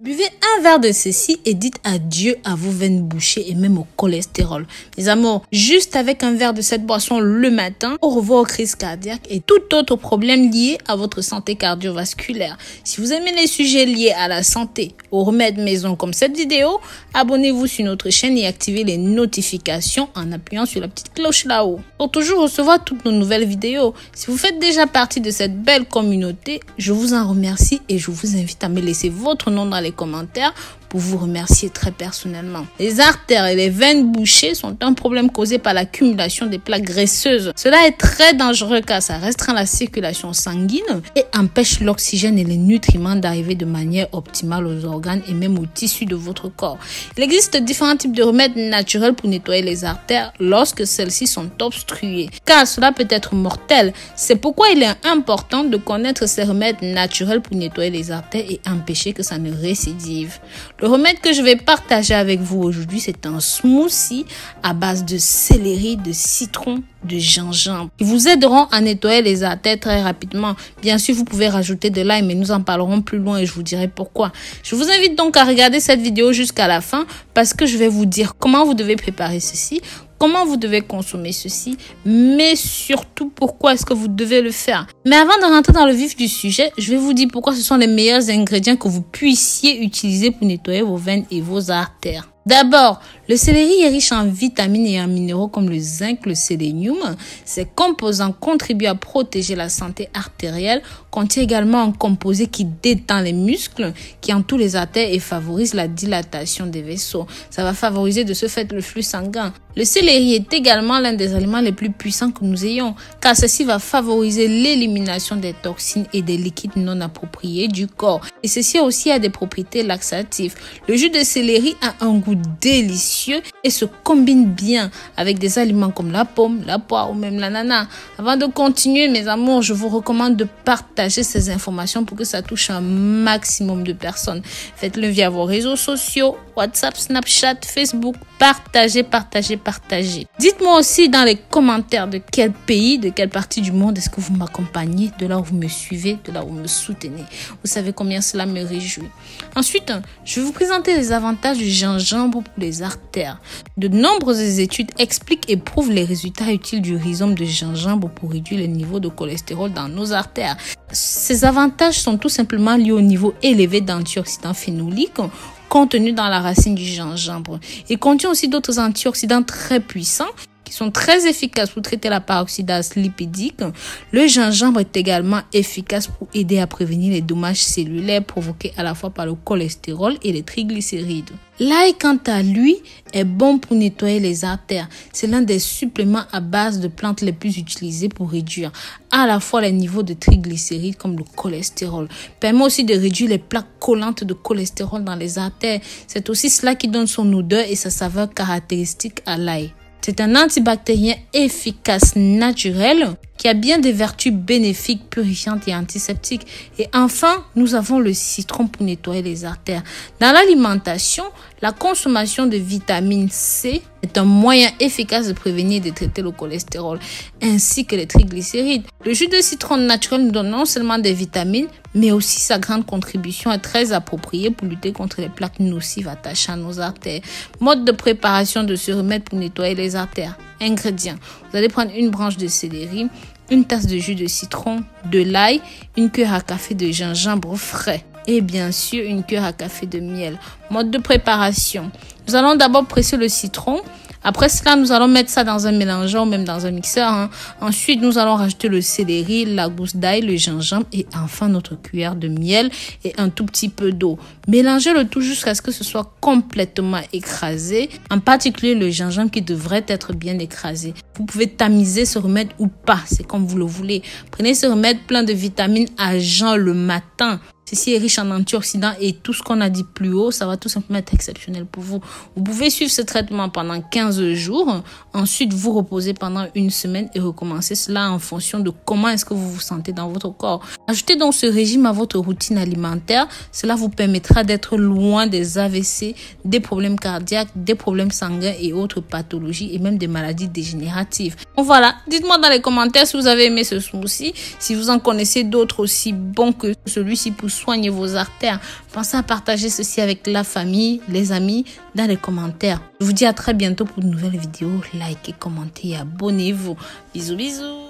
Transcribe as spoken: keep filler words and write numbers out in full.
Buvez un verre de ceci et dites adieu à vos veines bouchées et même au cholestérol. Mes amours, juste avec un verre de cette boisson le matin, au revoir aux crises cardiaques et tout autre problème lié à votre santé cardiovasculaire. Si vous aimez les sujets liés à la santé, aux remèdes maison comme cette vidéo, abonnez-vous sur notre chaîne et activez les notifications en appuyant sur la petite cloche là-haut. Pour toujours recevoir toutes nos nouvelles vidéos, si vous faites déjà partie de cette belle communauté, je vous en remercie et je vous invite à me laisser votre nom dans les commentaires pour vous remercier très personnellement. Les artères et les veines bouchées sont un problème causé par l'accumulation des plaques graisseuses. Cela est très dangereux car ça restreint la circulation sanguine et empêche l'oxygène et les nutriments d'arriver de manière optimale aux organes et même aux tissus de votre corps. Il existe différents types de remèdes naturels pour nettoyer les artères lorsque celles-ci sont obstruées, car cela peut être mortel. C'est pourquoi il est important de connaître ces remèdes naturels pour nettoyer les artères et empêcher que ça ne récidive. Le remède que je vais partager avec vous aujourd'hui, c'est un smoothie à base de céleri, de citron, de gingembre. Ils vous aideront à nettoyer les artères très rapidement. Bien sûr, vous pouvez rajouter de l'ail, mais nous en parlerons plus loin et je vous dirai pourquoi. Je vous invite donc à regarder cette vidéo jusqu'à la fin parce que je vais vous dire comment vous devez préparer ceci, comment vous devez consommer ceci, mais surtout pourquoi est-ce que vous devez le faire. Mais avant de rentrer dans le vif du sujet, je vais vous dire pourquoi ce sont les meilleurs ingrédients que vous puissiez utiliser pour nettoyer vos veines et vos artères. D'abord, le céleri est riche en vitamines et en minéraux comme le zinc, le sélénium. Ces composants contribuent à protéger la santé artérielle, contient également un composé qui détend les muscles, qui entoure les artères et favorise la dilatation des vaisseaux. Ça va favoriser de ce fait le flux sanguin. Le céleri est également l'un des aliments les plus puissants que nous ayons, car ceci va favoriser l'élimination des toxines et des liquides non appropriés du corps. Et ceci aussi a des propriétés laxatives. Le jus de céleri a un goût délicieux et se combine bien avec des aliments comme la pomme, la poire ou même l'ananas. Avant de continuer, mes amours, je vous recommande de partager ces informations pour que ça touche un maximum de personnes. Faites-le via vos réseaux sociaux, WhatsApp, Snapchat, Facebook. Partagez, partagez, partagez. Dites-moi aussi dans les commentaires de quel pays, de quelle partie du monde est-ce que vous m'accompagnez, de là où vous me suivez, de là où vous me soutenez. Vous savez combien cela me réjouit. Ensuite, je vais vous présenter les avantages du gingembre pour les artères. De nombreuses études expliquent et prouvent les résultats utiles du rhizome de gingembre pour réduire les niveaux de cholestérol dans nos artères. Ces avantages sont tout simplement liés au niveau élevé d'antioxydants phénoliques contenus dans la racine du gingembre. Il contient aussi d'autres antioxydants très puissants qui sont très efficaces pour traiter la peroxydase lipidique. Le gingembre est également efficace pour aider à prévenir les dommages cellulaires provoqués à la fois par le cholestérol et les triglycérides. L'ail, quant à lui, est bon pour nettoyer les artères. C'est l'un des suppléments à base de plantes les plus utilisés pour réduire à la fois les niveaux de triglycérides comme le cholestérol. Permet aussi de réduire les plaques collantes de cholestérol dans les artères. C'est aussi cela qui donne son odeur et sa saveur caractéristique à l'ail. C'est un antibactérien efficace, naturel, qui a bien des vertus bénéfiques, purifiantes et antiseptiques. Et enfin, nous avons le citron pour nettoyer les artères. Dans l'alimentation, la consommation de vitamine C est un moyen efficace de prévenir et de traiter le cholestérol, ainsi que les triglycérides. Le jus de citron naturel nous donne non seulement des vitamines, mais aussi sa grande contribution est très appropriée pour lutter contre les plaques nocives attachées à nos artères. Mode de préparation de ce remède pour nettoyer les artères. Ingrédients. Vous allez prendre une branche de céleri, une tasse de jus de citron, de l'ail, une cuillère à café de gingembre frais et bien sûr une cuillère à café de miel. Mode de préparation. Nous allons d'abord presser le citron. Après cela, nous allons mettre ça dans un mélangeur ou même dans un mixeur. Hein. Ensuite, nous allons rajouter le céleri, la gousse d'ail, le gingembre et enfin notre cuillère de miel et un tout petit peu d'eau. Mélangez le tout jusqu'à ce que ce soit complètement écrasé, en particulier le gingembre qui devrait être bien écrasé. Vous pouvez tamiser ce remède ou pas, c'est comme vous le voulez. Prenez ce remède plein de vitamines à jeun le matin. Ceci est riche en antioxydants et tout ce qu'on a dit plus haut, ça va tout simplement être exceptionnel pour vous. Vous pouvez suivre ce traitement pendant quinze jours. Ensuite, vous reposez pendant une semaine et recommencer cela en fonction de comment est-ce que vous vous sentez dans votre corps. Ajoutez donc ce régime à votre routine alimentaire. Cela vous permettra d'être loin des A V C, des problèmes cardiaques, des problèmes sanguins et autres pathologies et même des maladies dégénératives. Donc voilà, dites-moi dans les commentaires si vous avez aimé ce smoothie, si vous en connaissez d'autres aussi bons que celui-ci pour soigne vos artères. Pensez à partager ceci avec la famille, les amis, dans les commentaires. Je vous dis à très bientôt pour de nouvelles vidéos. Likez, commentez et abonnez-vous. Bisous, bisous.